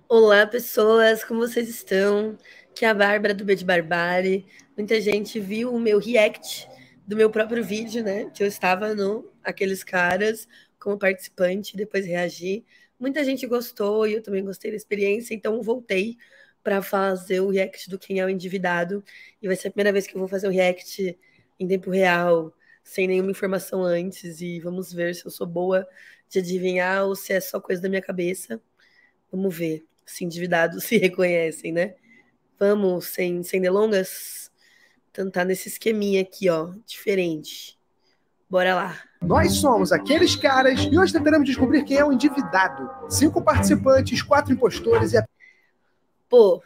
Olá, pessoas, como vocês estão? Que é a Bárbara do B de Barbárie. Muita gente viu o meu react do meu próprio vídeo, né? Que eu estava no Aqueles Caras como participante, depois reagi. Muita gente gostou e eu também gostei da experiência, então voltei para fazer o react do Quem é o Endividado. E vai ser a primeira vez que eu vou fazer um react em tempo real, sem nenhuma informação antes. E vamos ver se eu sou boa de adivinhar ou se é só coisa da minha cabeça. Vamos ver se endividados se reconhecem, né? Vamos, sem delongas, tentar nesse esqueminha aqui, ó, diferente. Bora lá. Nós somos Aqueles Caras e hoje tentaremos descobrir quem é o endividado. 5 participantes, 4 impostores e... Pô,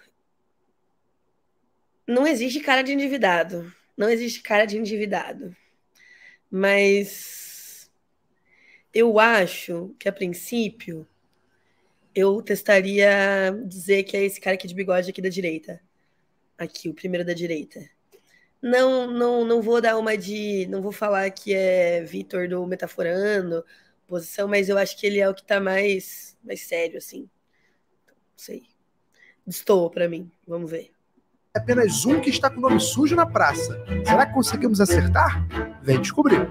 não existe cara de endividado. Não existe cara de endividado. Mas eu acho que, a princípio, eu testaria dizer que é esse cara aqui de bigode aqui da direita. Aqui, o primeiro da direita. Não vou dar uma de. Não vou falar que é Vitor do Metaforando, posição, mas eu acho que ele é o que tá mais sério, assim. Não sei. Destoa pra mim. Vamos ver. É apenas um que está com o nome sujo na praça. Será que conseguimos acertar? Vem descobrir.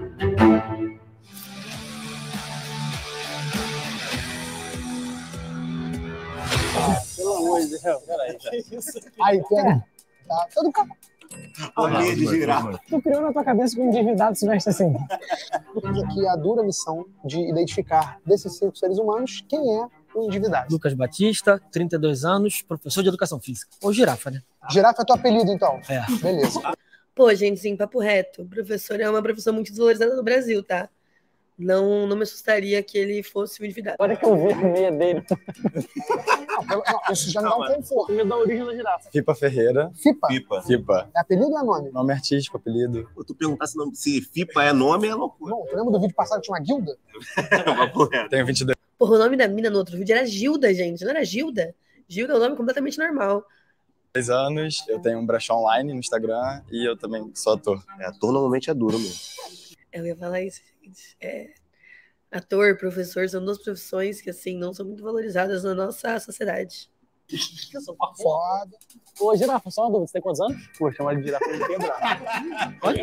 Pelo amor de Deus, peraí. Aí, pera. Tá todo carro. Bolinha de girafa. Tu criou na tua cabeça que o endividado se veste assim. Que é a dura missão de identificar desses 5 seres humanos quem é o endividado. Lucas Batista, 32 anos, professor de educação física. Ou girafa, né? Girafa é teu apelido, então? É. Beleza. Pô, gente, sim, papo reto. O professor é uma profissão muito desvalorizada no Brasil, tá? Não me assustaria que ele fosse um endividado. Olha que eu vi a meia dele. Não, isso já me dá um conforto. Me dá a origem da girafa. Fipa Ferreira. Fipa? Fipa. É apelido ou é nome? Nome artístico, apelido. Tu perguntar se Fipa é nome, é loucura. Não, tu lembra do vídeo passado que tinha uma guilda? Tenho 22 Porra, o nome da mina no outro vídeo era Gilda, gente. Não era Gilda? Gilda é um nome completamente normal. anos, eu tenho um brechó online no Instagram e eu também sou ator. Ator normalmente é duro mesmo. Eu ia falar isso, gente. Ator, professor, são duas profissões que, assim, não são muito valorizadas na nossa sociedade. Foda. Ô, girafa, só uma dúvida, você tem quantos anos? Pô, chamar de girafa não quebrar. Pode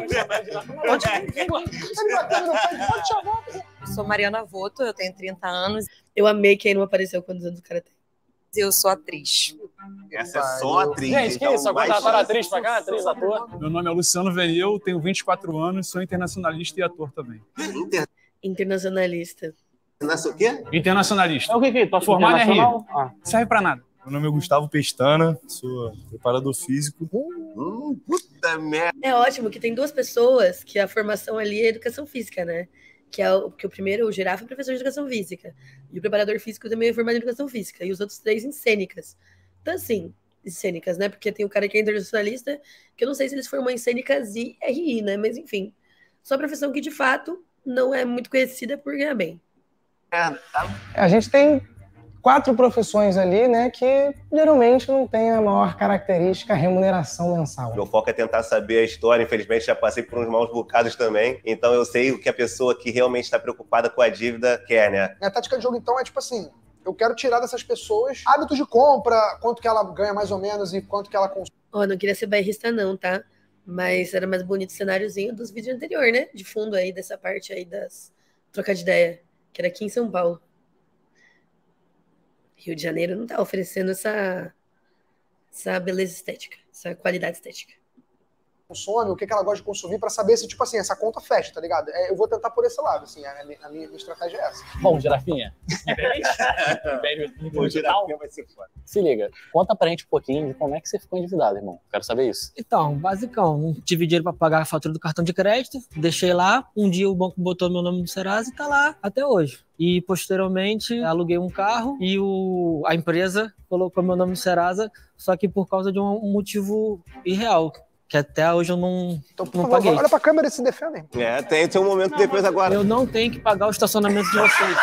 chamar. Sou Mariana Voto, eu tenho 30 anos. Eu amei que aí não apareceu quantos anos o cara tem. Eu sou atriz. Essa é só atriz. Gente, que então, isso? Agora mais atriz pra cá, atriz, ator. Meu nome é Luciano Venil, tenho 24 anos, sou internacionalista e ator também. Internacionalista. Nasceu o quê? Internacionalista. É o que? Tô Formado em Rio. Ah. Serve pra nada. Meu nome é Gustavo Pestana, sou preparador físico. Puta merda. É ótimo que tem duas pessoas que a formação ali é educação física, né? Que o primeiro, o girafa, é professor de educação física. E o preparador físico também é formado em educação física. E os outros 3 em cênicas. Então, assim, cênicas, né? Porque tem o cara que é internacionalista, que eu não sei se eles formam em cênicas e RI, né? Mas, enfim. Só a profissão que, de fato, não é muito conhecida por ganhar bem. A gente tem 4 profissões ali, né, que geralmente não tem a maior característica, a remuneração mensal. Meu foco é tentar saber a história. Infelizmente, já passei por uns maus bocados também. Então, eu sei o que a pessoa que realmente está preocupada com a dívida quer, né? A tática de jogo, então, é tipo assim, eu quero tirar dessas pessoas hábitos de compra, quanto que ela ganha mais ou menos e quanto que ela consome. Ó, não queria ser bairrista não, tá? Mas era mais bonito o cenáriozinho dos vídeos anteriores, né? De fundo aí, dessa parte aí das trocar de ideia, que era aqui em São Paulo. Rio de Janeiro não tá oferecendo essa beleza estética, essa qualidade estética. Consome, o que ela gosta de consumir, pra saber se, tipo assim, essa conta fecha, tá ligado? Eu vou tentar por esse lado, assim, a minha estratégia é essa. Bom, girafinha. O girafinha vai ser foda. Se liga, conta pra gente um pouquinho de como é que você ficou endividado, irmão. Quero saber isso. Então, basicão, não tive dinheiro pra pagar a fatura do cartão de crédito, deixei lá, um dia o banco botou meu nome no Serasa e tá lá até hoje. E, posteriormente, aluguei um carro e a empresa colocou meu nome no Serasa, só que por causa de um motivo irreal, que até hoje eu não paguei. Olha pra câmera e se defendem. Tem um momento depois agora. Eu não tenho que pagar o estacionamento de vocês.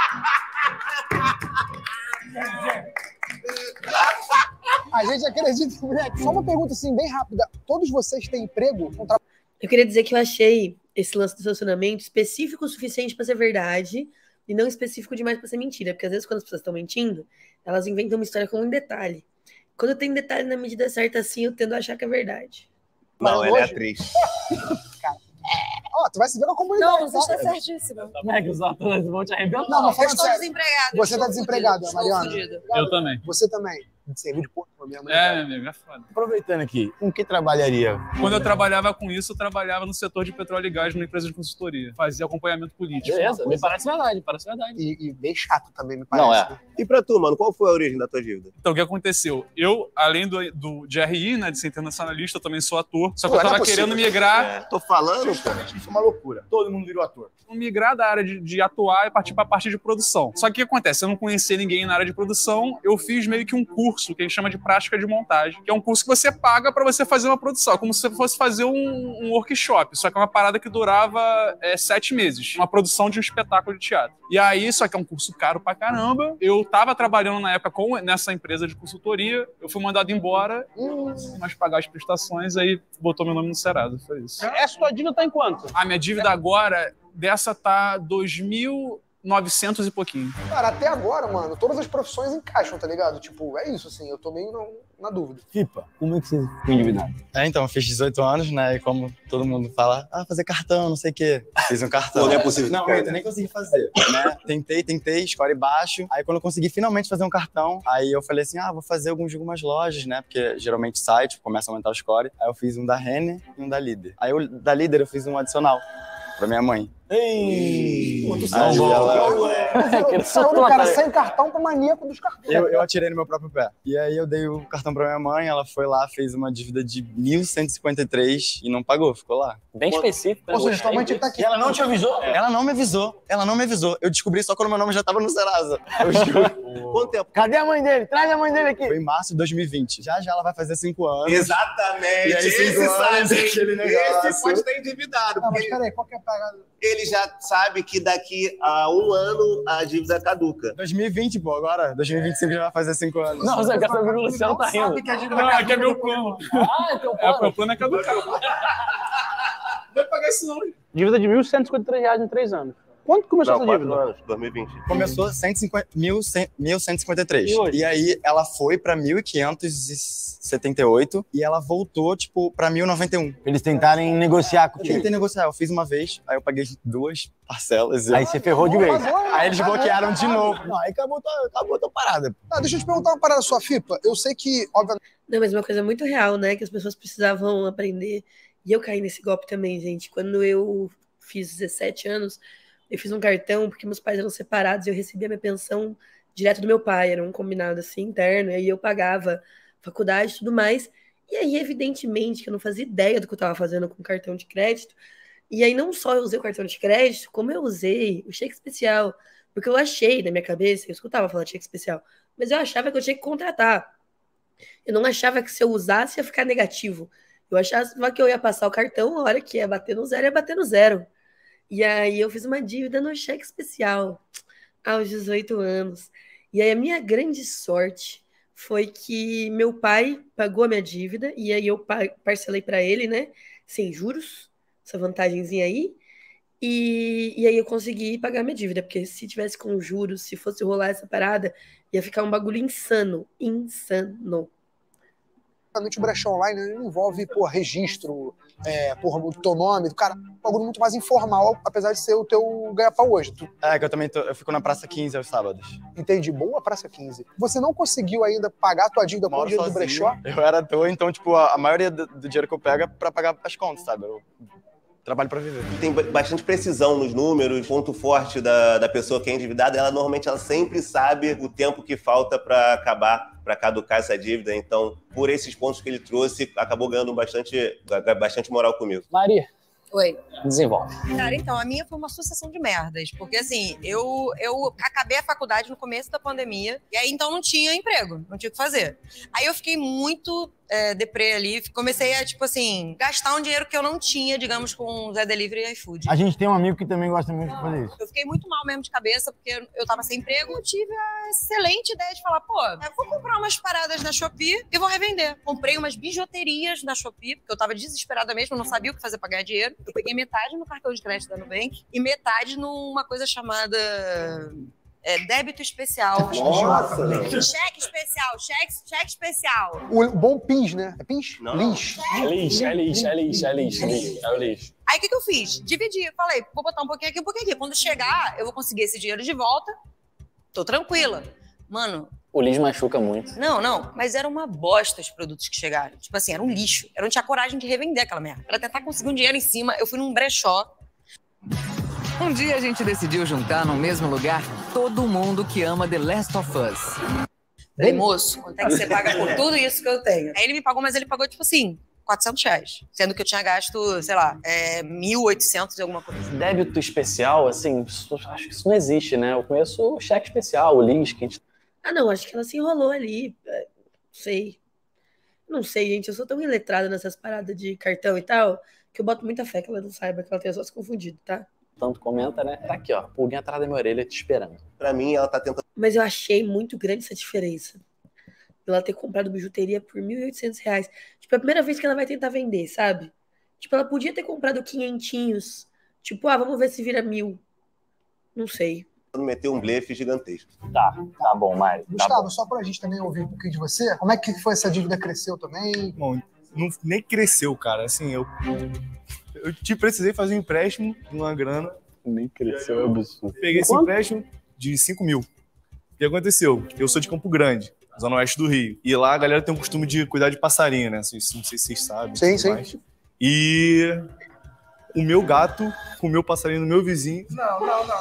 A gente acredita, moleque. Só uma pergunta assim, bem rápida. Todos vocês têm emprego? Eu queria dizer que eu achei esse lance do estacionamento específico o suficiente para ser verdade, e não específico demais para ser mentira, porque às vezes quando as pessoas estão mentindo, elas inventam uma história com um detalhe. Quando tem detalhe na medida certa assim, eu tendo a achar que é verdade. Não, ela é atriz. Ó, tu vai se ver com a comunidade. Não, você está certíssimo. Mega, os atores vão te arrebentar. Não, mas Eu falando estou sério. desempregada. Você tá desempregada, Mariana? Eu também. Você também. Serviu de porco pra minha mãe. É, meu amigo, é foda. Aproveitando aqui, com que trabalharia? Quando eu trabalhava com isso, eu trabalhava no setor de petróleo e gás numa empresa de consultoria. Fazia acompanhamento político. Beleza, me parece verdade, parece verdade. E bem chato também, me parece. Não, é. E pra tu, mano, qual foi a origem da tua dívida? Então, o que aconteceu? Eu, além de RI, né, de ser internacionalista, eu também sou ator. Só que eu tava querendo migrar... Tô falando, pô. Isso é uma loucura. Todo mundo virou ator. Migrar da área de atuar e partir para a parte de produção. Só que o que acontece? Eu não conhecia ninguém na área de produção, eu fiz meio que um curso que a gente chama de prática de montagem, que é um curso que você paga para você fazer uma produção, como se você fosse fazer um workshop, só que é uma parada que durava 7 meses, uma produção de um espetáculo de teatro. E aí, só que é um curso caro pra caramba, eu tava trabalhando na época nessa empresa de consultoria, eu fui mandado embora, mas pagar as prestações, aí botou meu nome no Serasa, foi isso. A sua dívida tá em quanto? A minha dívida agora... Dessa tá 2.900 e pouquinho. Cara, até agora, mano, todas as profissões encaixam, tá ligado? Tipo, é isso, assim, eu tô meio na dúvida. Fipa, como é que você ficou endividado? Então, eu fiz 18 anos, né? E como todo mundo fala, fazer cartão, não sei o quê. Fiz um cartão. Pô, não é possível. Não, eu nem consegui fazer, né? Tentei, score baixo. Aí quando eu consegui finalmente fazer um cartão, aí eu falei assim, vou fazer algumas lojas, né? Porque geralmente site começa a aumentar o score. Aí eu fiz um da Renner e um da Líder. Aí da Líder eu fiz um adicional pra minha mãe. Ei! Aí O cara sem cartão pra maníaco dos cartões. eu atirei no meu próprio pé. E aí eu dei o cartão pra minha mãe, ela foi lá, fez uma dívida de 1.153 e não pagou, ficou lá. Bem específico. Ou seja, tua mãe tinha que estar aqui. E ela não te avisou? Ela não me avisou. Eu descobri só quando meu nome já tava no Serasa. Eu juro. Quanto tempo? Cadê a mãe dele? Traz a mãe dele aqui. Foi em março de 2020. Já ela vai fazer 5 anos. Exatamente. E aí, 5 anos, aquele negócio. Esse pode estar endividado. Não, mas peraí, qual que é a pagada? Ele já sabe que daqui a 1 ano a dívida caduca. 2020, pô, agora. 2025 já vai fazer 5 anos. Não, você quer saber que o Luciano tá rindo. Não, aqui é meu plano. É teu plano. Meu plano é caducar. Não vai pagar isso não. Dívida de R$1.153 em 3 anos. Quanto começou essa 4 dívida? anos, 2020. Começou 1.153. E hoje? E aí ela foi pra 1.578 e ela voltou, tipo, pra 1.091. Eles tentarem negociar Eu contigo. tentei negociar, eu fiz uma vez, aí eu paguei 2 parcelas. Aí você ferrou de vez. Aí eles bloquearam de novo. Não, aí acabou tua parada. Deixa eu te perguntar uma parada sua, Fipa. Eu sei que, obviamente... Não, mas uma coisa muito real, né? Que as pessoas precisavam aprender. E eu caí nesse golpe também, gente. Quando eu fiz 17 anos, eu fiz um cartão porque meus pais eram separados e eu recebia minha pensão direto do meu pai. Era um combinado assim, interno. E aí eu pagava faculdade e tudo mais. E aí, evidentemente, que eu não fazia ideia do que eu estava fazendo com o cartão de crédito. E aí, não só eu usei o cartão de crédito, como eu usei o cheque especial. Porque eu achei na minha cabeça, eu escutava falar de cheque especial, mas eu achava que eu tinha que contratar. Eu não achava que se eu usasse ia ficar negativo. Eu achava que eu ia passar o cartão, a hora que ia bater no zero, ia bater no zero. E aí eu fiz uma dívida no cheque especial aos 18 anos. E aí a minha grande sorte foi que meu pai pagou a minha dívida e aí eu parcelei para ele, né, sem juros, essa vantagenzinha aí. E aí eu consegui pagar minha dívida, porque se tivesse com juros, se fosse rolar essa parada, ia ficar um bagulho insano. Insano. O brechó online não envolve, registro, o teu nome, cara, um bagulho muito mais informal, apesar de ser o teu ganha-pau hoje. Que eu também eu fico na Praça 15 aos sábados. Entendi, boa Praça 15. Você não conseguiu ainda pagar a tua dívida com o dinheiro do brechó? Eu era à toa, então, tipo, a maioria do dinheiro que eu pego é pra pagar as contas, sabe? Eu trabalho pra viver. Tem bastante precisão nos números, ponto forte da pessoa que é endividada, ela normalmente sempre sabe o tempo que falta para acabar, para caducar essa dívida. Então, por esses pontos que ele trouxe, acabou ganhando bastante moral comigo. Maria. Oi. Desenvolve. Cara, então, a minha foi uma sucessão de merdas. Porque, assim, eu acabei a faculdade no começo da pandemia. E aí, então, não tinha emprego. Não tinha o que fazer. Aí eu fiquei muito deprê ali. Comecei a, tipo assim, gastar um dinheiro que eu não tinha, digamos, com o Zé Delivery e iFood. A gente tem um amigo que também gosta muito de fazer isso. Eu fiquei muito mal mesmo de cabeça, porque eu tava sem emprego. Eu tive a excelente ideia de falar, pô, eu vou comprar umas paradas na Shopee e vou revender. Comprei umas bijuterias na Shopee, porque eu tava desesperada mesmo, não sabia o que fazer pra ganhar dinheiro. Eu peguei metade no cartão de crédito da Nubank e metade numa coisa chamada... débito especial. Nossa! Cheque especial, cheque especial. O bom PINS, né? É PINS? Não. Lins. É o lixo. Aí o que eu fiz? Dividi. Falei, vou botar um pouquinho aqui, um pouquinho aqui. Quando chegar, eu vou conseguir esse dinheiro de volta. Tô tranquila. Mano... O lixo machuca muito. Não. Mas era uma bosta os produtos que chegaram. Tipo assim, era um lixo. Eu não tinha coragem de revender aquela merda. Pra tentar conseguir um dinheiro em cima, eu fui num brechó. Um dia a gente decidiu juntar no mesmo lugar todo mundo que ama The Last of Us. Falei, moço, quanto é que você paga por tudo isso que eu tenho? Aí ele me pagou, mas ele pagou, tipo assim, R$400. Sendo que eu tinha gasto, sei lá, 1.800 e alguma coisa. Débito especial, assim, acho que isso não existe, né? Eu conheço o cheque especial, o lixo que a gente... Ah, não, acho que ela se enrolou ali. Não sei, gente. Eu sou tão iletrada nessas paradas de cartão e tal, que eu boto muita fé que ela não saiba, que ela tenha só se confundido, tá? Tanto comenta, né? Tá aqui, ó, pulguinha atrás da minha orelha te esperando. Pra mim, ela tá tentando... Mas eu achei muito grande essa diferença. Ela ter comprado bijuteria por R$1.800. Tipo, é a primeira vez que ela vai tentar vender, sabe? Tipo, ela podia ter comprado 500. Tipo, vamos ver se vira 1.000. Não sei. meter um blefe gigantesco. Tá bom, Mário. Gustavo, só pra gente também ouvir um pouquinho de você, como é que foi essa dívida? Cresceu também? Bom, nem cresceu, cara. Assim, eu precisei fazer um empréstimo de uma grana. Nem cresceu, é absurdo. Peguei esse empréstimo de 5 mil. O que aconteceu? Eu sou de Campo Grande, zona oeste do Rio. E lá a galera tem o costume de cuidar de passarinho, né? Não sei se vocês sabem. Sim. E o meu gato comeu o passarinho do meu vizinho. Não.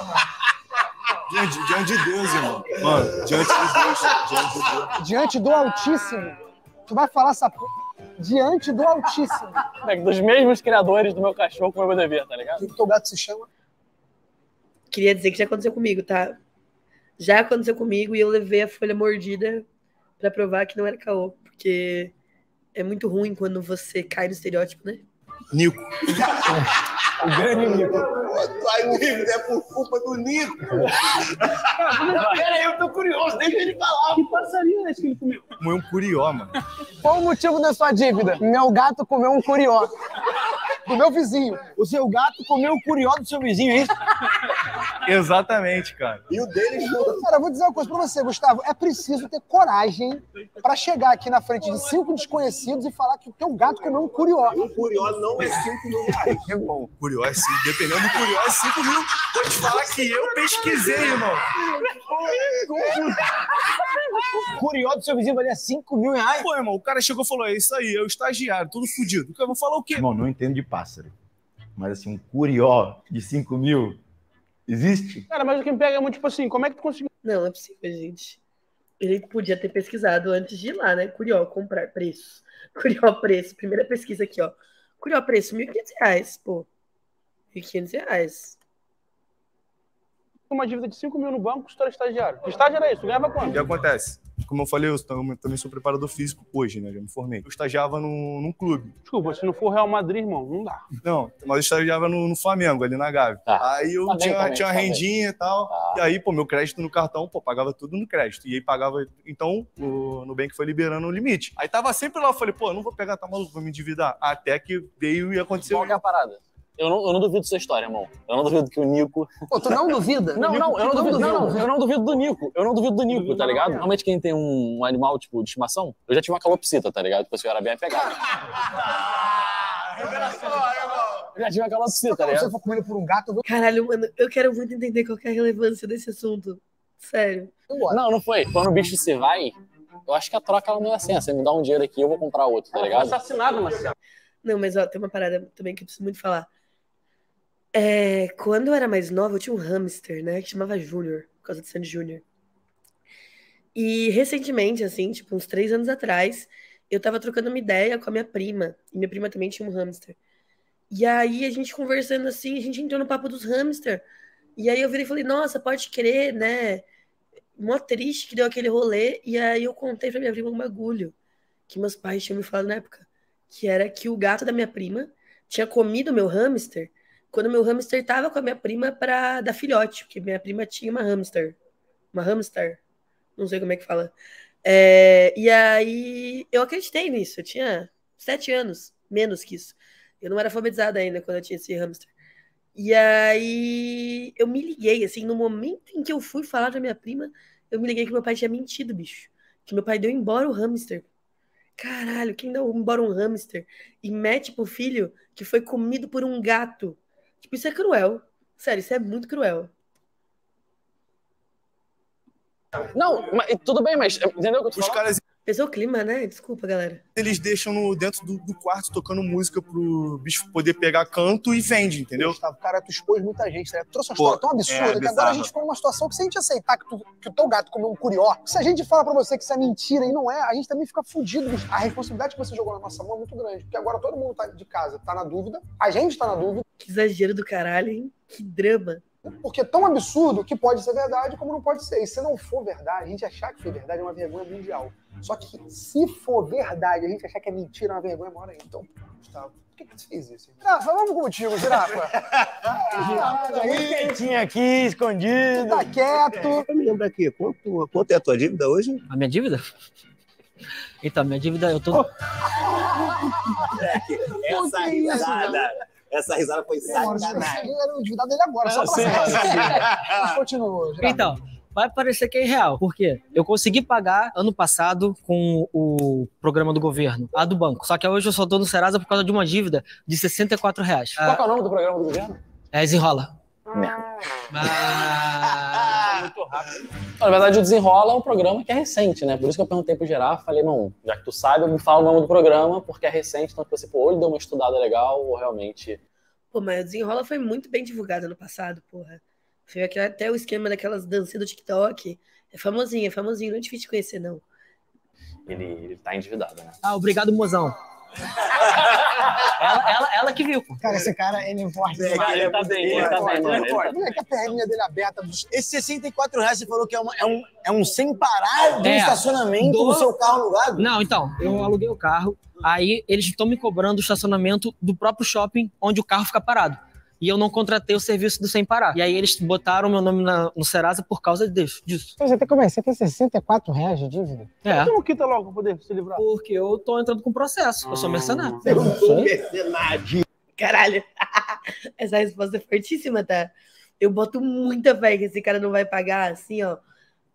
Diante de Deus, irmão. Mano, diante de Deus. Diante do Altíssimo. Tu vai falar essa porra. Diante do Altíssimo. Dos mesmos criadores do meu cachorro com o meu dever, tá ligado? O que teu gato se chama? Queria dizer que já aconteceu comigo, tá? Já aconteceu comigo e eu levei a folha mordida pra provar que não era caô. Porque é muito ruim quando você cai no estereótipo, né? Nico. O grande Nico. Ai, Nico, é por culpa do Nico. Peraí, eu tô curioso, deixa ele falar. Que passarinho é esse que ele comeu? Comeu um curió, mano. Qual o motivo da sua dívida? Meu gato comeu um curió. Do meu vizinho. O seu gato comeu o curió do seu vizinho, é isso? Exatamente, cara. E o deles não. Cara, eu vou dizer uma coisa pra você, Gustavo. É preciso ter coragem pra chegar aqui na frente de 5 desconhecidos e falar que o teu gato comeu um curió. O curió não é 5 mil reais. É bom. Curió é 5. Dependendo do curió, é 5 mil. Vou te falar que eu pesquisei, irmão. O curió do seu vizinho valia 5 mil reais? Pô, irmão, o cara chegou e falou: é isso aí, é o estagiário, tudo fudido. Eu vou falar o quê? Irmão, não entendo de pássaro. Mas assim, um curió de 5 mil existe? Cara, mas o que me pega é muito tipo assim, como é que tu conseguiu? Não é possível, gente. Ele podia ter pesquisado antes de ir lá, né? Curió, comprar, preço. Curió, preço. Primeira pesquisa aqui, ó. Curió, preço, R$1.500, pô. R$1.500. Uma dívida de 5 mil no banco, história estagiário. Que estágio era isso? Tu ganhava O quanto? que acontece? Como eu falei, eu também sou preparador físico hoje, né? Já me formei. Eu estagiava num clube. Desculpa, se não for Real Madrid, irmão, não dá. Não, mas eu estagiava no Flamengo, ali na Gávea. Aí eu tinha uma rendinha e tal. E aí, pô, meu crédito no cartão, pô, pagava tudo no crédito. E aí pagava, então, o Nubank foi liberando o limite. Aí tava sempre lá, eu falei, pô, não vou pegar, tá maluco, vou me endividar. Até que veio e aconteceu. Qual que é a parada? Eu não duvido sua história, irmão. Eu não duvido que o Nico... Pô, tu não duvida? Eu não duvido do Nico. Eu não duvido do Nico, tá ligado? Normalmente quem tem um animal, tipo, de estimação, eu já tive uma calopsita, tá ligado? Tipo, se eu era bem apegado. Eu já tive uma calopsita, tá ligado? Se você for comido por um gato, eu vou... Caralho, mano, eu quero muito entender qual que é a relevância desse assunto. Sério. Não foi. Quando o bicho se vai, eu acho que a troca ela não é assim. Você me dá um dinheiro aqui, eu vou comprar outro, tá ligado? Assassinado, Marcelo. Não, mas ó, tem uma parada também que eu preciso muito falar. Quando eu era mais nova, eu tinha um hamster, né? Que chamava Júnior, por causa de Sandy Júnior. E recentemente, assim, tipo, uns 3 anos atrás, eu tava trocando uma ideia com a minha prima. E minha prima também tinha um hamster. E aí, a gente conversando assim, a gente entrou no papo dos hamster. E aí eu virei e falei, nossa, pode crer, né? Mó triste que deu aquele rolê. E aí eu contei pra minha prima um bagulho. que meus pais tinham me falado na época, que era que o gato da minha prima tinha comido meu hamster quando meu hamster tava com a minha prima para dar filhote, porque minha prima tinha uma hamster, não sei como é que fala. E aí eu acreditei nisso, eu tinha 7 anos, menos que isso. Eu não era alfabetizada ainda quando eu tinha esse hamster. E aí eu me liguei, assim, no momento em que eu fui falar da minha prima, eu me liguei que meu pai tinha mentido, bicho. Que meu pai deu embora o hamster. Caralho, quem deu embora um hamster e mete pro filho que foi comido por um gato? Tipo, isso é cruel. Sério, isso é muito cruel. Não, mas, tudo bem, mas entendeu o que eu tô falando? caras... Pesou o clima, né? Desculpa, galera. Eles deixam dentro do quarto tocando música pro bicho poder pegar canto e vende, entendeu? Gustavo, cara, tu expôs muita gente, né? Tu trouxe uma história tão absurda que agora a gente ficou numa situação que se a gente aceitar que o teu gato comeu um curió, se a gente fala pra você que isso é mentira e não é, a gente também fica fudido, bicho. A responsabilidade que você jogou na nossa mão é muito grande, porque agora todo mundo tá de casa, tá na dúvida, a gente tá na dúvida. Que exagero do caralho, hein? Que drama. Porque é tão absurdo que pode ser verdade como não pode ser. E se não for verdade, a gente achar que foi verdade é uma vergonha mundial. Só que se for verdade, a gente achar que é mentira é uma vergonha maior ainda. Então, Gustavo, por que você fez isso? Girafa, vamos contigo, Girafa. Quietinho aqui, escondido. Tá quieto. Eu me lembro aqui, quanto é a tua dívida hoje? A minha dívida? Então, minha dívida eu tô... Essa risada foi sacanagem. Eu era o endividado dele agora, só pra saber. Continua, Girafa. Então, vai parecer que é irreal. Por quê? Eu consegui pagar ano passado com o programa do governo, a do banco. Só que hoje eu só tô no Serasa por causa de uma dívida de R$64. Qual é o nome do programa do governo? Desenrola. Muito rápido. Na verdade, o Desenrola é um programa que é recente, né? Por isso que eu perguntei pro Girafa, falei, não, já que tu sabe, me fala o nome do programa, porque é recente, então você, ou ele deu uma estudada legal, ou realmente... Pô, mas o Desenrola foi muito bem divulgado ano passado, porra. Foi até o esquema daquelas dancinhas do TikTok. É famosinho, não é difícil de conhecer, não. Ele tá endividado, né? Obrigado, mozão. ela que viu, pô. Cara, esse cara, ele é forte. Ele tá bem, mano. Olha que a perninha dele aberta. Esse R$64 você falou que é um sem parar de estacionamento do seu carro alugado? Não, então, eu aluguei o carro, aí eles estão me cobrando o estacionamento do próprio shopping onde o carro fica parado. E eu não contratei o serviço do Sem Parar. E aí eles botaram meu nome no Serasa por causa disso. Você tem R$64 de dívida? Por que não quita logo pra poder se livrar? Porque eu tô entrando com processo. Eu sou mercenário. Eu sou mercenário. Caralho. Essa resposta é fortíssima, tá? Eu boto muita fé que esse cara não vai pagar, assim, ó,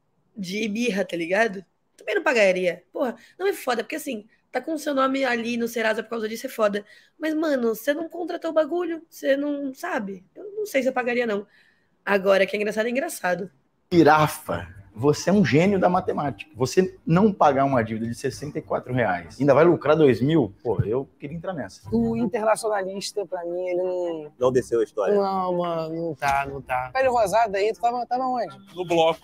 de birra, tá ligado? Também não pagaria. Porra, não é foda, porque assim... Tá com o seu nome ali no Serasa por causa disso, é foda. Mas, mano, você não contratou o bagulho, você não sabe. Eu não sei se eu pagaria, não. Agora, que é engraçado. Girafa, você é um gênio da matemática. Você não pagar uma dívida de R$64, ainda vai lucrar 2.000? Pô, eu queria entrar nessa. O internacionalista, pra mim, ele não... Não desceu a história? Não, mano, não tá. Pele rosada aí, tu tava onde? No bloco.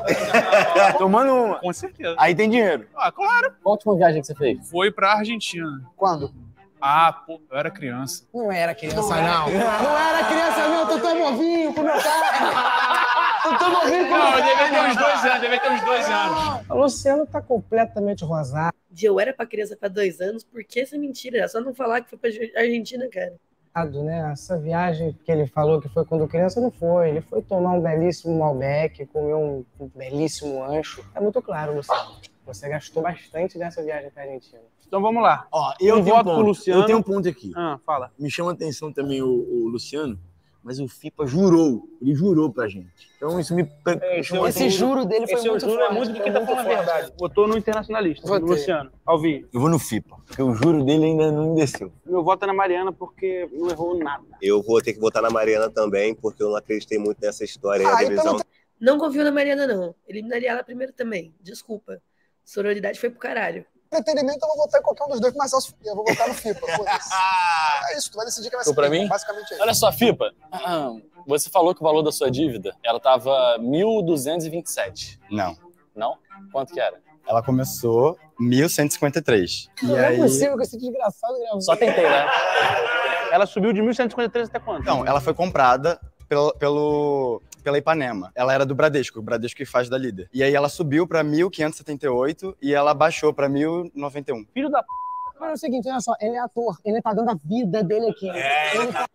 Tomando uma. Com certeza. Aí tem dinheiro. Ah, claro. Qual a última viagem que você fez? Foi pra Argentina. Quando? Pô, eu era criança. Não era criança, não. Não era criança, não. Tu tá novinho pro meu carro. Tu tá novinho pro meu carro. Não, devia ter uns 2 anos. O Luciano tá completamente rosado. Eu era pra criança pra 2 anos, por que essa mentira? É só não falar que foi pra Argentina, cara. Né? Essa viagem que ele falou que foi quando criança, não foi. Ele foi tomar um belíssimo Malbec, comer um belíssimo ancho. É muito claro, Luciano. Você gastou bastante nessa viagem pra Argentina. Então vamos lá. Ó, eu tenho um ponto aqui. Fala. Me chama a atenção também o Luciano, mas o FIPA ele jurou pra gente. Então isso me... Esse juro dele foi muito forte. É muito porque tá falando a verdade. Botou no internacionalista, no Luciano, ao vivo. Eu vou no FIPA, porque o juro dele ainda não desceu. Meu voto é na Mariana porque não errou nada. Eu vou ter que votar na Mariana também, porque eu não acreditei muito nessa história aí, a divisão. Não confio na Mariana, não. Eliminaria ela primeiro também. Desculpa. Sororidade foi pro caralho. Entretenimento, eu vou votar em qualquer um dos dois, mas eu vou votar no FIPA. É isso, tu vai decidir quem vai ser. Pra mim? Basicamente é isso. Olha só, FIPA, você falou que o valor da sua dívida, ela tava 1.227. Não. Não? Quanto que era? Ela começou 1.153. Não é possível que esse desgraçado gravou. Só tentei, né? Ela subiu de 1.153 até quanto? Então, ela foi comprada pela Ipanema. Ela era do Bradesco, o Bradesco que faz da Líder. E aí ela subiu pra 1.578 e ela baixou pra 1.091. Filho da p... Mas é o seguinte, olha só, ele é ator, ele tá dando a vida dele aqui. Ele tá...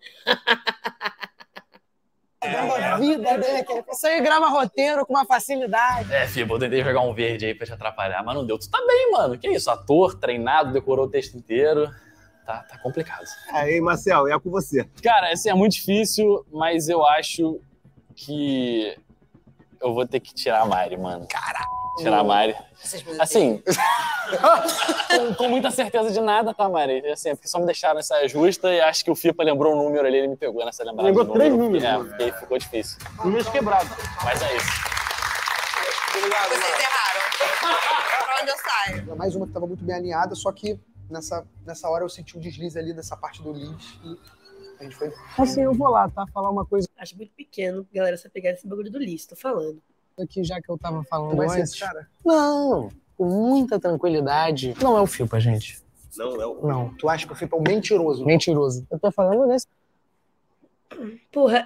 dando a vida dele aqui. Isso aí grava roteiro com uma facilidade. Fibo, eu tentei jogar um verde aí pra te atrapalhar, mas não deu. Tu tá bem, mano. Que isso? Ator, treinado, decorou o texto inteiro. Tá complicado. Aí, Marcel, é com você. Cara, assim, é muito difícil, mas eu acho que eu vou ter que tirar a Mari, mano. Caralho. Tirar a Mari. Assim, com muita certeza de nada, tá, Mari? Assim, porque só me deixaram essa justa e acho que o Fipa lembrou um número ali, ele me pegou nessa lembrada. Lembrou 3 números. Porque ficou difícil. Números quebrados. Mas é isso. Obrigado. Vocês erraram. Pra onde eu saio? Mais uma que tava muito bem alinhada, só que nessa hora eu senti um deslize ali dessa parte do Lins e a gente foi... Assim, eu vou lá, tá? Falar uma coisa. Acho muito pequeno, galera, você pegar esse bagulho do Lins, tô falando. Aqui, já que eu tava falando Tu vai ser antes. esse cara? Não, com muita tranquilidade. Não é o Fipa, gente. Não, é o... Não. Tu acha que o Fipa é um mentiroso? Mentiroso. Eu tô falando desse... Porra.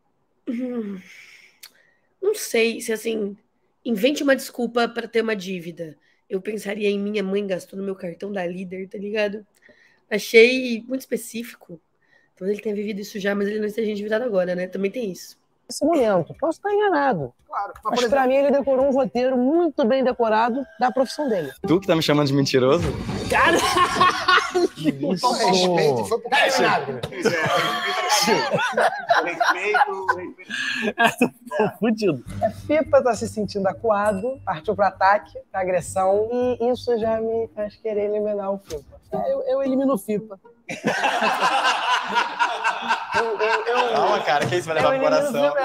Não sei se, assim, invente uma desculpa pra ter uma dívida. Eu pensaria em minha mãe gastou no meu cartão da Líder, tá ligado? Achei muito específico. Talvez ele tenha vivido isso já, mas ele não esteja endividado agora, né? Também tem isso. Nesse momento. Posso estar enganado. Claro. Mas pra mim ele decorou um roteiro muito bem decorado da profissão dele. Tu que tá me chamando de mentiroso? Cara! Com todo respeito, foi pro caralho. Tô fudido. Fipa tá se sentindo acuado, partiu pro ataque, pra agressão, e isso já me faz querer eliminar o Fipa. Eu elimino o Fipa. Calma, cara, que isso vai levar pro coração.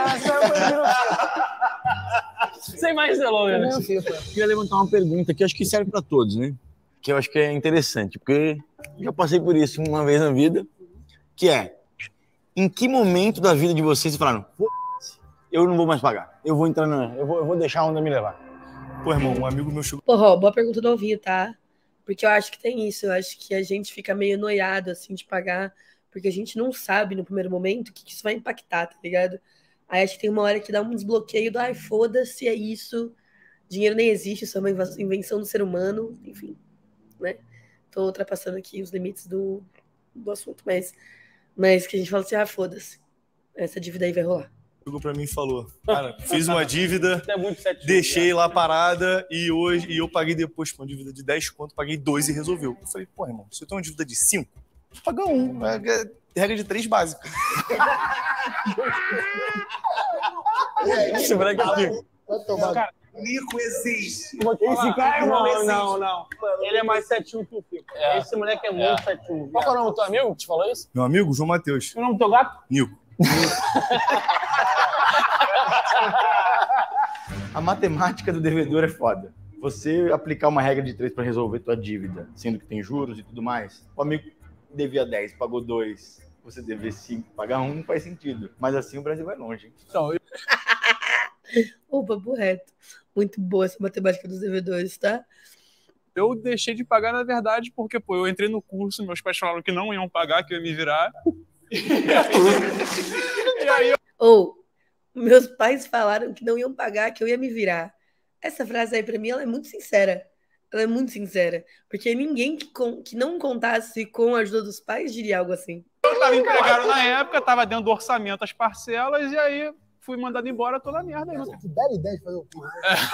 Sem mais delongas. Eu queria levantar uma pergunta que acho que serve para todos, né? Que eu acho que é interessante, porque já passei por isso uma vez na vida, que é, em que momento da vida de vocês falaram, eu não vou mais pagar, eu vou entrar eu vou deixar a onda me levar? Pô, irmão, um amigo meu chegou... Porra, boa pergunta do Alvinho, tá? Porque eu acho que tem isso, eu acho que a gente fica meio noiado, assim, de pagar, porque a gente não sabe no primeiro momento o que isso vai impactar, tá ligado? Aí acho que tem uma hora que dá um desbloqueio do, ai, foda-se, é isso, dinheiro nem existe, isso é uma invenção do ser humano, enfim, né? Tô ultrapassando aqui os limites do assunto, mas que a gente fala assim, ah, foda-se, essa dívida aí vai rolar. Chegou pra mim e falou, cara, fiz uma dívida, deixei lá parada e eu paguei depois com uma dívida de 10 conto, paguei 2 e resolveu. Eu falei, pô, irmão, se eu tenho uma dívida de 5, paga 1, é regra de 3 básica. Esse moleque Cara, Nico existe. Esse cara, não. Ele é mais 7'1" que o Fipa. Esse moleque é muito 7'1". Qual foi o nome do teu amigo que te falou isso? Meu amigo, João Matheus. O nome do teu gato? Nico. A matemática do devedor é foda. Você aplicar uma regra de 3 para resolver tua dívida, sendo que tem juros e tudo mais, o amigo devia 10, pagou 2, você dever 5, pagar 1, não faz sentido. Mas assim o Brasil vai longe. Então, o papo reto. Muito boa essa matemática dos devedores, tá? Eu deixei de pagar, na verdade, porque, pô, eu entrei no curso, meus pais falaram que não iam pagar, que eu ia me virar. E aí meus pais falaram que não iam pagar, que eu ia me virar. Essa frase aí, pra mim, ela é muito sincera. Ela é muito sincera. Porque ninguém que não contasse com a ajuda dos pais diria algo assim. Eu tava empregado na época, tava dentro do orçamento as parcelas, e aí fui mandado embora toda a merda. Aí, que bela ideia de fazer o curso.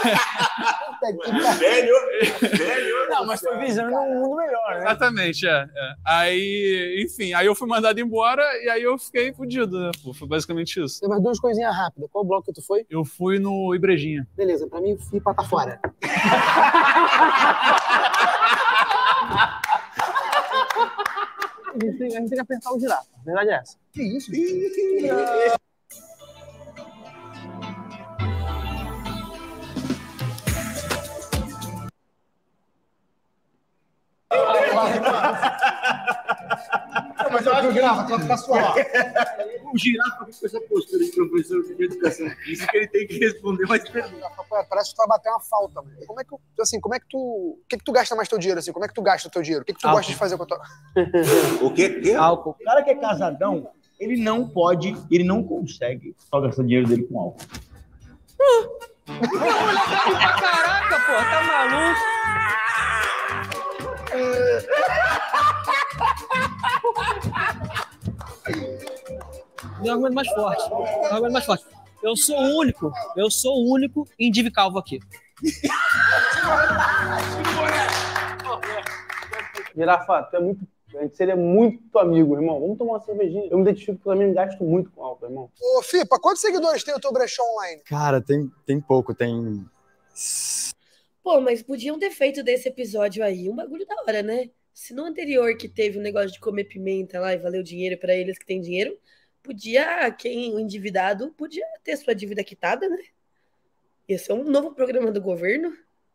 Velho. Não, mas foi visando um mundo melhor, né? Exatamente, Aí, enfim, aí eu fui mandado embora e aí eu fiquei fudido, né? Foi basicamente isso. Tem mais 2 coisinhas rápidas. Qual bloco que tu foi? Eu fui no Ibrejinha. Beleza, pra mim o Fipa tá fora. A gente tem que apertar o girafa. A verdade é essa. Que isso? Mas eu acho que tá suave. o girafa com essa postura de professor de educação física, ele tem que responder mais perguntas. Parece que tu vai bater uma falta, mano. Como é que tu... O que tu gasta mais teu dinheiro, assim? Como é que tu gasta o teu dinheiro? O que tu gosta de fazer com a tua... O quê? Álcool. O cara que é casadão, ele não consegue só gastar dinheiro dele com álcool. Pra caraca, pô, tá maluco? Meu argumento mais forte. Eu sou o único indivíduo aqui. Girafa, tu é muito... A gente seria muito amigo, irmão. Vamos tomar uma cervejinha. Eu me identifico porque eu também gasto muito com álcool, irmão. Ô, Fipa, quantos seguidores tem o teu brechó online? Cara, tem pouco, tem... Pô, mas podiam ter feito desse episódio aí um bagulho da hora, né? Se no anterior que teve um negócio de comer pimenta lá e valeu dinheiro pra eles que têm dinheiro, o endividado podia ter sua dívida quitada, né? Ia ser um novo programa do governo.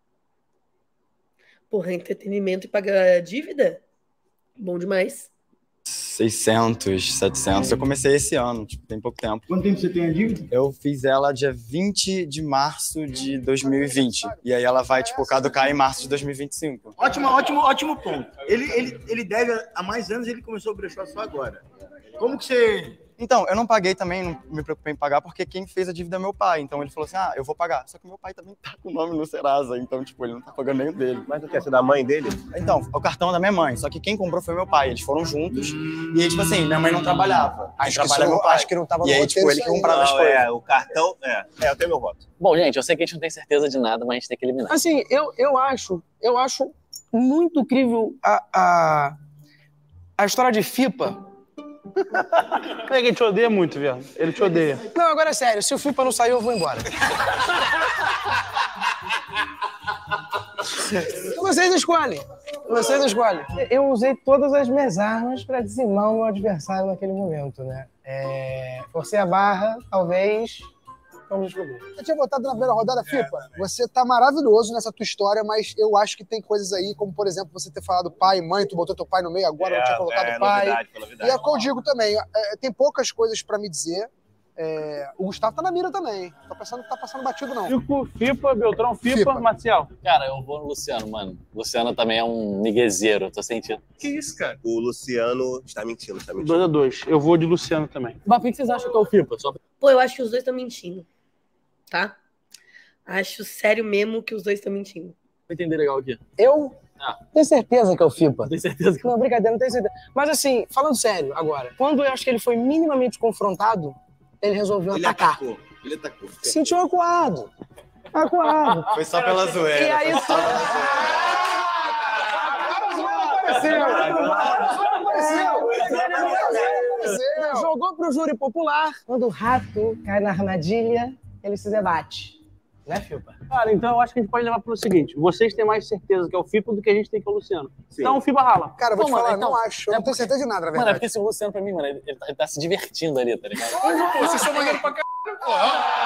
Porra, entretenimento e pagar dívida? Bom demais. 600, 700. Eu comecei esse ano, tipo, tem pouco tempo. Quanto tempo você tem a dívida? Eu fiz ela dia 20 de março de 2020. E aí ela vai, tipo, caducar em março de 2025. Ótimo ponto. Ele deve há mais anos, ele começou o brechó só agora. Como que você... Então, eu não paguei também, não me preocupei em pagar, porque quem fez a dívida é meu pai. Então ele falou assim, eu vou pagar. Só que meu pai também tá com o nome no Serasa, então, tipo, ele não tá pagando nem o dele. Mas o que? Você da mãe dele? Então, o cartão é da minha mãe, só que quem comprou foi meu pai. Eles foram juntos, e aí, tipo assim, minha mãe não trabalhava. Aí trabalha meu pai. Acho que não tava no e aí, tipo, ele que comprava as coisas. O cartão, eu tenho meu voto. Bom, gente, eu sei que a gente não tem certeza de nada, mas a gente tem que eliminar. Assim, eu acho muito incrível a história de Fipa. Ele te odeia muito, viado. Ele te odeia. Não, agora é sério. Se o Fipa não saiu, eu vou embora. Vocês escolhem. Eu usei todas as minhas armas pra dizimar o meu adversário naquele momento, né? Forcei a barra, talvez... Vamos descobrir. Eu tinha votado na primeira rodada, Fipa. Você tá maravilhoso nessa tua história, mas eu acho que tem coisas aí, como, por exemplo, você ter falado pai e mãe, tu botou teu pai no meio agora, não tinha colocado pai. Novidade. E é o que eu digo também, tem poucas coisas pra me dizer. O Gustavo tá na mira também. Tá pensando que tá passando batido, não. Fipa, Beltrão, Fipa, Marcial. Cara, eu vou no Luciano, mano. O Luciano também é um miguezeiro, eu tô sentindo. Que isso, cara? O Luciano está mentindo. 2-2. Eu vou de Luciano também. Mas por que vocês acham que é o Fipa? Pô, eu acho que os dois estão mentindo. Tá? Acho sério mesmo que os dois estão mentindo. Vou entender legal aqui. Eu tenho certeza que é o Fipa. Tem certeza que... Não, brincadeira, não tenho certeza. Mas assim, falando sério agora, quando eu acho que ele foi minimamente confrontado, ele resolveu atacar. Ele atacou. Se sentiu acuado. Foi só pela zoeira. E aí só... Jogou pro júri popular. Quando o rato cai na armadilha, ele se debate. Né, Fipa? Cara, então eu acho que a gente pode levar pro seguinte. Vocês têm mais certeza que é o Fipa do que a gente tem que é o Luciano. Sim. Então o Fipa rala. Cara, eu vou te falar, não acho. Eu não tenho certeza de nada, na verdade. Mano, é porque esse Luciano pra mim, mano, ele tá se divertindo ali, tá ligado? Vocês são maneiro pra caralho, pô.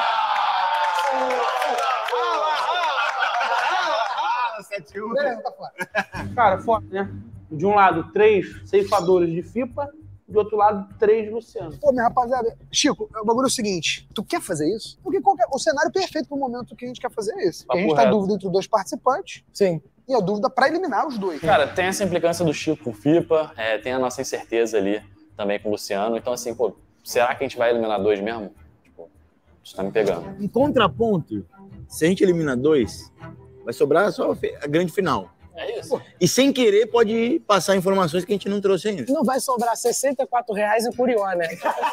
Beleza, tá fora. Cara, foda, né? De um lado, 3 ceifadores de Fipa, do outro lado, 3 de Luciano. Pô, minha rapaziada, Chico, o bagulho é o seguinte, tu quer fazer isso? Porque o cenário perfeito pro momento que a gente quer fazer é esse. A gente tá em dúvida entre os dois participantes. Sim. E a dúvida pra eliminar os dois. Cara, tem essa implicância do Chico com o Fipa, tem a nossa incerteza ali também com o Luciano. Então, assim, pô, será que a gente vai eliminar 2 mesmo? Tipo, isso tá me pegando. Em contraponto, se a gente eliminar 2, vai sobrar só a grande final. É isso. E sem querer pode passar informações que a gente não trouxe ainda. Não vai sobrar R$64 em Curió, né?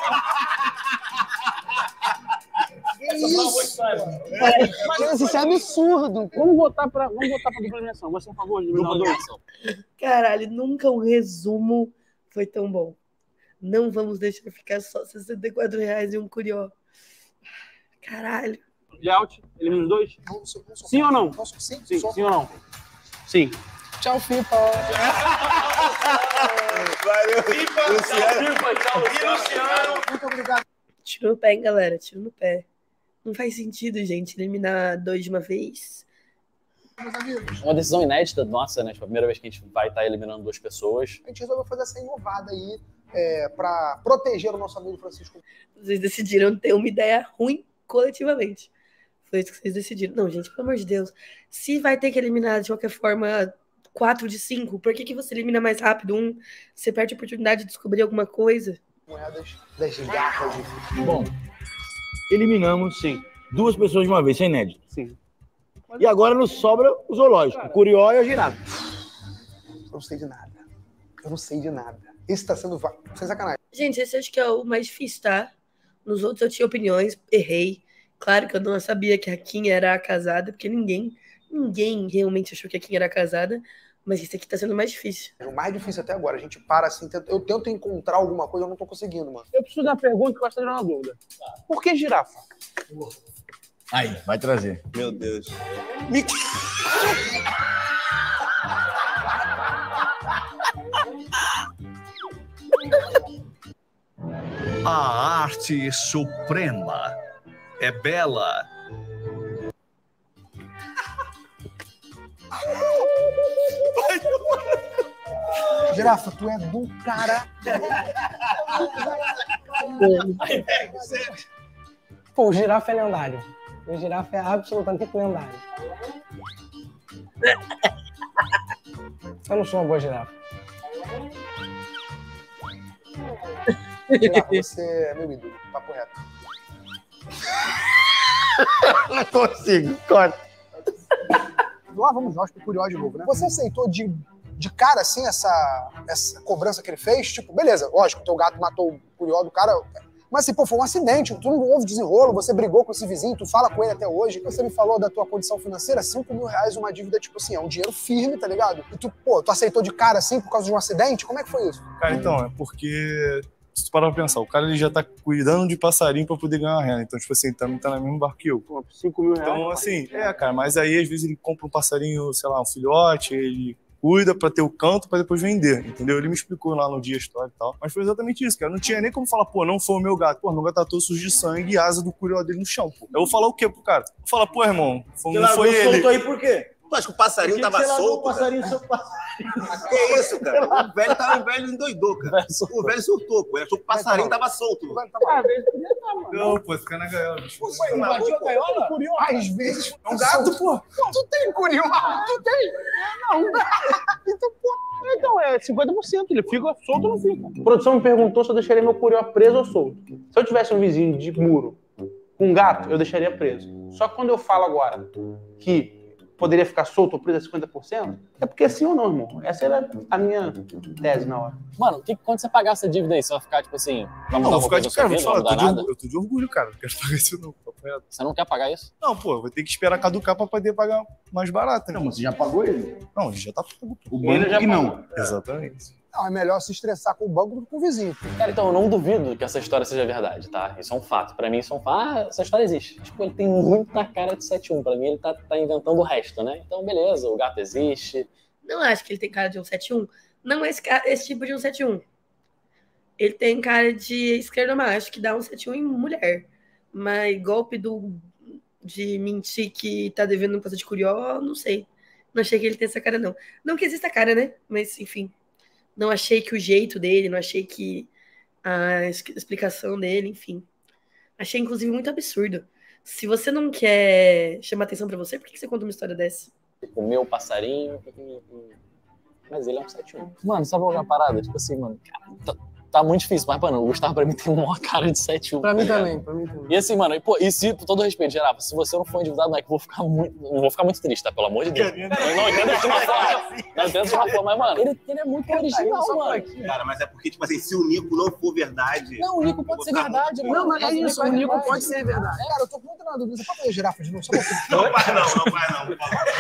Isso. Mas isso é absurdo. Vamos votar pra dupla eliminação. Você é a favor de eliminar 2? Caralho, nunca um resumo foi tão bom. Não vamos deixar ficar só R$64 e um Curió. Caralho. Layout, elimina os 2? Sim ou não? Sim ou não? Sim. Tchau, Fipa. Valeu, Fipa. Tchau, Luciano. Muito obrigado. Tiro no pé, hein, galera? Tiro no pé. Não faz sentido, gente, eliminar 2 de uma vez. Uma decisão inédita nossa, né? Tipo, a primeira vez que a gente vai estar eliminando 2 pessoas. A gente resolveu fazer essa inovada aí pra proteger o nosso amigo Francisco. Vocês decidiram ter uma ideia ruim coletivamente. Foi isso que vocês decidiram. Não, gente, pelo amor de Deus. Se vai ter que eliminar de qualquer forma 4 de 5, por que você elimina mais rápido um? Você perde a oportunidade de descobrir alguma coisa? moedas das garras de... Bom, eliminamos, sim, 2 pessoas de uma vez, isso é inédito. Sim. E agora nos sobra o zoológico, o curió e a girafa. Eu não sei de nada. Eu não sei de nada. Esse tá sendo... Sem sacanagem. Gente, esse acho que é o mais difícil, tá? Nos outros eu tinha opiniões, errei. Claro que eu não sabia que a Kim era a casada, porque ninguém realmente achou que a Kim era a casada. Mas esse aqui tá sendo mais difícil. É o mais difícil até agora. A gente para assim, eu tento encontrar alguma coisa, eu não tô conseguindo, mano. Eu preciso de uma pergunta que eu gosto de uma dúvida. Por que girafa? Aí, vai trazer. Meu Deus. A arte suprema é bela. Girafa, tu é do cara. Pô, o girafa é lendário. O girafa é absolutamente lendário. Eu não sou uma boa girafa. Girafa, você é meu ídolo. Papo reto. Não consigo, corta. Lá vamos nós pro Curió de novo, né? Você aceitou de cara, assim, essa cobrança que ele fez? Tipo, beleza, lógico, teu gato matou o Curió do cara, mas assim, pô, foi um acidente, tu não houve desenrolo, você brigou com esse vizinho, tu fala com ele até hoje, você me falou da tua condição financeira, 5 mil reais uma dívida, tipo assim, é um dinheiro firme, tá ligado? E tu aceitou de cara, assim, por causa de um acidente? Como é que foi isso? Cara, então, é porque... Se tu parar pra pensar, o cara ele já tá cuidando de passarinho pra poder ganhar renda. Então, tipo assim, também tá no mesmo barco que eu. Pô, 5 mil reais. Então, assim, cara, mas aí às vezes ele compra um passarinho, sei lá, um filhote, ele cuida pra ter o canto pra depois vender, entendeu? Ele me explicou lá no dia a história e tal. Mas foi exatamente isso, cara. Não tinha nem como falar, pô, não foi o meu gato. Pô, meu gato tá todo sujo de sangue e asa do curió dele no chão, pô. Eu vou falar o quê pro cara? Vou falar, pô, irmão, não foi ele. Solto aí por quê? Tu acha que o passarinho tava solto? O passarinho, seu passarinho. Que isso, cara? O velho endoidou, cara. O velho surtou, pô. Ele achou que o passarinho tava solto. Às vezes podia estar, mano. Não, pô, fica na gaiola. Você invadiu a gaiola? Curió, às vezes. É um gato, pô. Tu tem Curió? Tu tem? Não. Então, pô. Então, é 50%. Ele fica solto ou não fica? A produção me perguntou se eu deixaria meu curió preso ou solto. Se eu tivesse um vizinho de muro com um gato, eu deixaria preso. Só que quando eu falo agora que poderia ficar solto ou preso a 50%, é porque sim ou não, irmão. Essa era a minha tese na hora. Mano, quando você pagar essa dívida aí, você vai ficar, tipo assim... Vai mudar alguma coisa na sua vida? Não vai mudar nada? Eu tô de orgulho, cara. Não quero pagar isso não. Você não quer pagar isso? Não, pô, vou ter que esperar caducar pra poder pagar mais barato, né? Não, mas você já pagou ele? Não, já tá pago. O banco já não. Exatamente. Não, é melhor se estressar com o banco do que com o vizinho. Cara, então eu não duvido que essa história seja verdade, tá? Isso é um fato. Pra mim, isso é um fato. Ah, essa história existe. Tipo, ele tem muita cara de 7-1. Pra mim, ele tá inventando o resto, né? Então, beleza, o gato existe. Não acho que ele tem cara de um 7-1. Não é esse tipo de um 7-1. Ele tem cara de esquerdomacho, que dá um 7-1 em mulher. Mas golpe de mentir que tá devendo um coisa de curió, não sei. Não achei que ele tem essa cara, não. Não que exista cara, né? Mas, enfim. Não achei que o jeito dele, não achei que a explicação dele, enfim. Achei, inclusive, muito absurdo. Se você não quer chamar atenção pra você, por que você conta uma história dessa? Comeu o passarinho. Mas ele é um 7-1. Mano, sabe uma parada? Tipo assim, mano, cara, tá muito difícil, mas, mano, o Gustavo pra mim tem uma cara de 7-1. Pra mim também. E assim, mano, e se, com todo respeito, Girafa, se você não for endividado, não é que eu vou ficar muito triste, tá? Pelo amor de Deus. Eu não entendo isso de uma forma. Não entendo isso de uma forma, mas, mano, ele é muito original, mano. Cara, mas é porque, tipo assim, se o Nico não for verdade... Não, o Nico pode ser verdade, mano. Não, mas é isso, o Nico pode ser verdade. Cara, eu tô muito na dúvida. Você pode fazer Girafa de novo? Não vai não.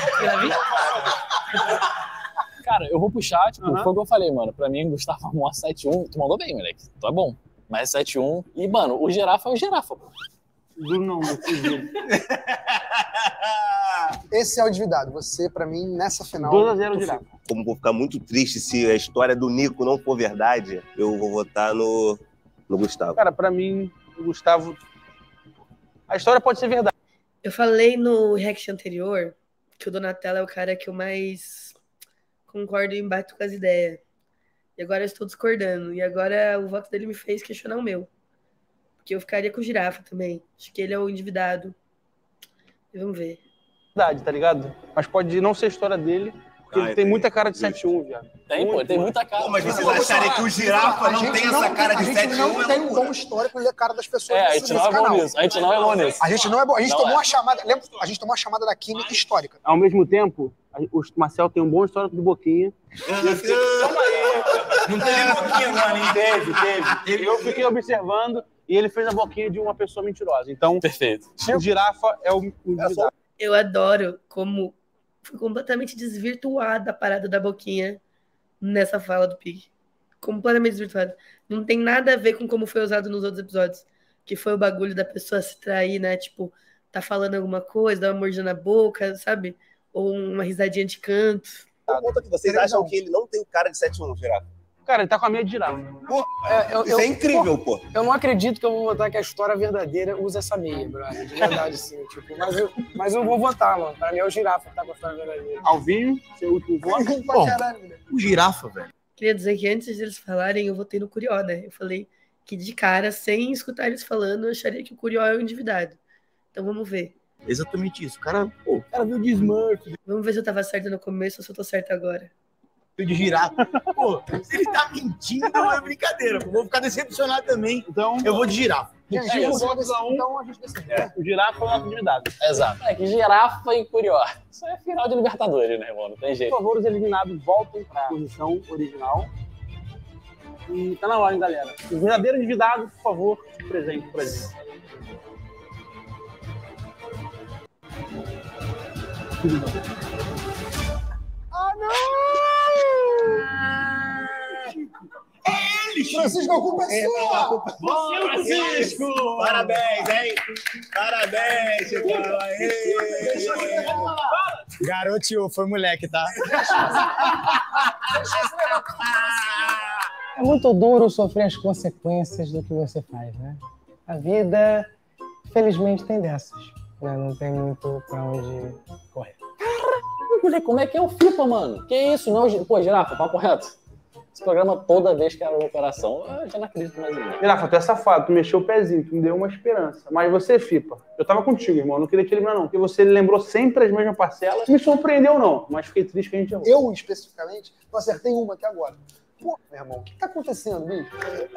Cara, eu vou puxar, tipo, foi o que eu falei, mano. Pra mim, Gustavo Amor 7-1, tu mandou bem, moleque. Tu é bom. Mas 7-1. E, mano, o Girafa é o Girafa, pô. Não. Esse é o endividado. Você, pra mim, nessa final... 2-0 Girafa. Como vou ficar muito triste se a história do Nico não for verdade, eu vou votar no Gustavo. Cara, pra mim, o Gustavo... A história pode ser verdade. Eu falei no react anterior que o Donatello é o cara que eu mais concordo e embato com as ideias. E agora eu estou discordando. E agora o voto dele me fez questionar o meu. Porque eu ficaria com o Girafa também. Acho que ele é o endividado. E vamos ver. Verdade, tá ligado? Mas pode não ser a história dele, Porque ele tem muita cara de 7-1, viado. Tem, pô, tem muita cara. Pô, mas vocês acharem que o Girafa não tem essa cara de 7-1 A gente não tem um bom histórico de ler a cara das pessoas a gente não é bom nisso. A gente não é bom nisso. A gente não é bom. A gente tomou uma chamada, lembra? A gente tomou uma chamada da Kimi histórica. Ao mesmo tempo, o Marcel tem um bom histórico de boquinha. Calma aí. Não teve boquinha, não, nem teve. Eu fiquei observando e ele fez a boquinha de uma pessoa mentirosa. Então, perfeito. O Girafa é o convidado. Eu adoro como foi completamente desvirtuada a parada da boquinha nessa fala do Pig. Completamente desvirtuada. Não tem nada a ver com como foi usado nos outros episódios. Que foi o bagulho da pessoa se trair, né? Tipo, tá falando alguma coisa, dá uma mordida na boca, sabe? Ou uma risadinha de canto. Conta que vocês acham que ele não tem o cara de 7-1, Girafa? Cara, ele tá com a meia de girafa. Isso é incrível, pô. Eu não acredito que eu vou votar que a história verdadeira usa essa meia, brother. De verdade, sim. Tipo, mas eu vou votar, mano. Pra mim é o Girafa que tá com a história verdadeira. Alvinho, seu último voto. Bom, o Girafa, velho. Queria dizer que antes deles falarem, eu votei no Curió, né? Eu falei que de cara, sem escutar eles falando, eu acharia que o Curió é o endividado. Então vamos ver. Exatamente isso. O cara viu de Smurf. Vamos ver se eu tava certa no começo ou se eu tô certa agora. De Girafa. Pô, se ele tá mentindo, não é brincadeira. Pô. Vou ficar decepcionado também. Então, eu vou de Girafa. Então a gente decide. O Girafa é o nosso convidado. Exato. É que Girafa e Curió. Isso é final de Libertadores, né, irmão? Não tem jeito. Por favor, os eliminados voltem pra posição original. E tá na hora, hein, galera. Os verdadeiros endividados, por favor, presente pra gente. Ah, não! Ele, Francisco, a culpa é sua! Bom, Francisco! Parabéns, hein? Parabéns, Chico! Garoto, foi moleque, tá? É muito duro sofrer as consequências do que você faz, né? A vida, felizmente, tem dessas. Né? Não tem muito pra onde correr. Como é que é o FIFA, mano? Que isso? Não, pô, Girafa, papo reto. Esse programa, toda vez que era uma operação, eu já não acredito mais em mim. Girafa, tu é safado, tu mexeu o pezinho, tu me deu uma esperança. Mas você, Fipa, eu tava contigo, irmão, eu não queria te eliminar, não. Porque você lembrou sempre as mesmas parcelas. Me surpreendeu, não, mas fiquei triste que a gente errou. Eu, especificamente, não acertei uma até agora. Pô, meu irmão, o que tá acontecendo, bicho?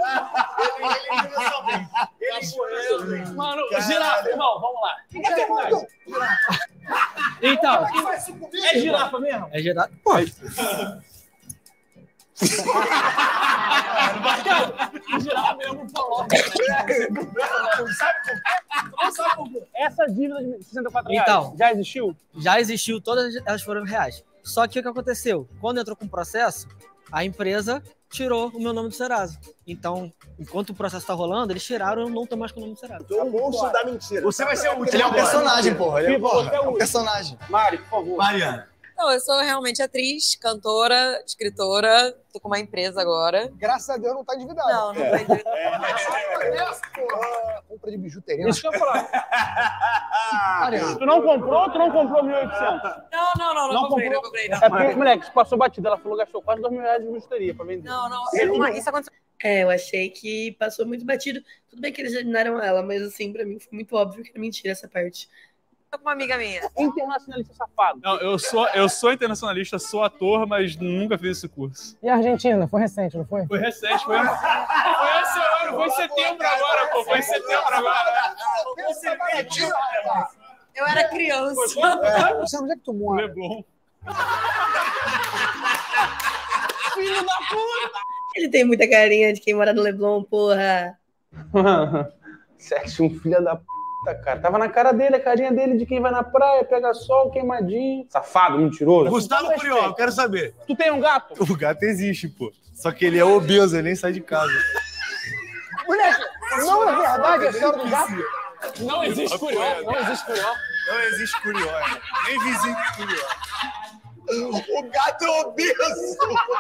Mano, Girafa, irmão, vamos lá. Então, é Girafa mesmo? É Girafa? Pô. Girafa mesmo falou. Essa dívida de 64 reais Então, já existiu? Já existiu, todas elas foram reais. Só que o que aconteceu? Quando entrou com o processo, a empresa tirou o meu nome do Serasa. Então, enquanto o processo tá rolando, eles tiraram, eu não tô mais com o nome do Serasa. O monstro da mentira. Você vai ser o último. Ele é um personagem, porra. Ele Fipa, é um personagem. Mari, por favor. Mariana. Não, eu sou realmente atriz, cantora, escritora. Tô com uma empresa agora. Graças a Deus não tá endividado. Não tá endividado. Compra de bijuteria. Isso que eu ia falar. Tu não comprou 1.800? Não comprei, não comprei. É porque, moleque, passou batida. Ela falou que gastou quase R$2.000 de bijuteria pra vender. Isso aconteceu. Eu achei que passou muito batido. Tudo bem que eles eliminaram ela, mas assim, pra mim foi muito óbvio que era mentira essa parte. Tô com uma amiga minha. Internacionalista safado. Não, eu sou internacionalista, sou ator, mas nunca fiz esse curso. E a Argentina? Foi recente, não foi? Foi recente, foi esse ano, foi em setembro agora, pô. Foi em setembro agora. Eu era criança. Você onde é que tu mora? Leblon. Filho da puta! Ele tem muita carinha de quem mora no Leblon, porra. Sexy, um filho da puta, cara. Tava na cara dele, a carinha dele de quem vai na praia, pega sol, queimadinho. Safado, mentiroso. Gustavo Curió, eu quero saber. Tu tem um gato? O gato existe, pô. Só que ele é obeso, ele nem sai de casa. Moleque, não é verdade a história do gato? Não existe Curió, não existe Curió. Não existe Curió, nem vizinho de Curió. O gato é obeso!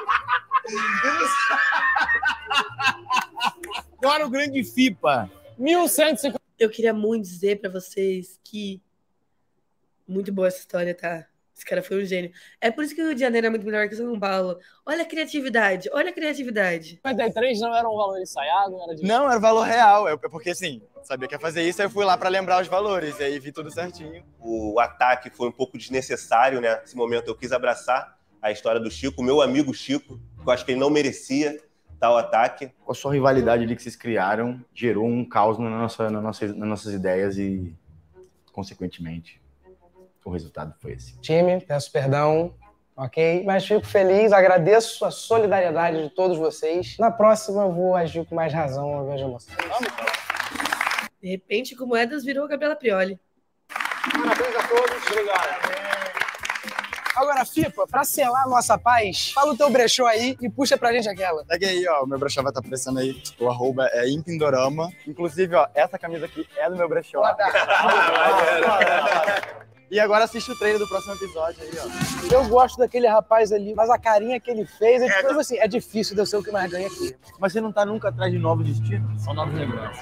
Agora o grande Fipa. 1150. Eu queria muito dizer pra vocês que muito boa essa história, tá? Esse cara foi um gênio. É por isso que o Rio de Janeiro é muito melhor que São Paulo. Olha a criatividade, olha a criatividade. 53 não era um valor ensaiado? Era de... Não, era valor real. É porque, assim, sabia que ia fazer isso, aí eu fui lá pra lembrar os valores. E aí vi tudo certinho. O ataque foi um pouco desnecessário, né? Nesse momento eu quis abraçar a história do Chico, meu amigo Chico, que eu acho que ele não merecia tal ataque. A sua rivalidade ali que vocês criaram gerou um caos nas nossas ideias e, consequentemente, o resultado foi esse. Time, peço perdão, ok? Mas fico feliz, agradeço a solidariedade de todos vocês. Na próxima eu vou agir com mais razão ao invés de emoção. De repente, com moedas, virou Gabriela Prioli. Parabéns a todos. Obrigado. Agora, Fipa, pra selar a nossa paz, fala o teu brechó aí e puxa pra gente aquela. Segue aí, ó, o meu brechó vai estar aparecendo aí, o arroba é Impindorama. Inclusive, ó, essa camisa aqui é do meu brechó. E agora assiste o trailer do próximo episódio aí, ó. Eu gosto daquele rapaz ali, mas a carinha que ele fez, tipo assim, é difícil de eu ser o que mais ganha aqui. Mas você não tá nunca atrás de novos destinos? São novos lembranças.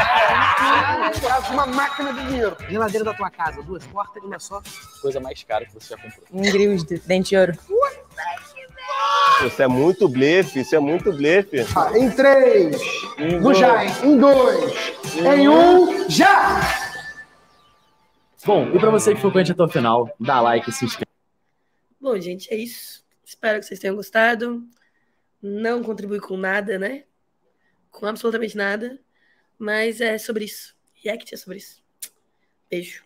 Uma máquina de dinheiro. Geladeira da tua casa, 2 portas e uma só. Coisa mais cara que você já comprou. Um grill de dente de ouro. Isso é muito blefe, isso é muito blefe. Em 3, no já, em 2, em 1, já! Bom, e pra você que ficou com a gente até o final, dá like e se inscreve. Bom, gente, é isso. Espero que vocês tenham gostado. Não contribui com nada, né? Com absolutamente nada. Mas é sobre isso. React é sobre isso. Beijo.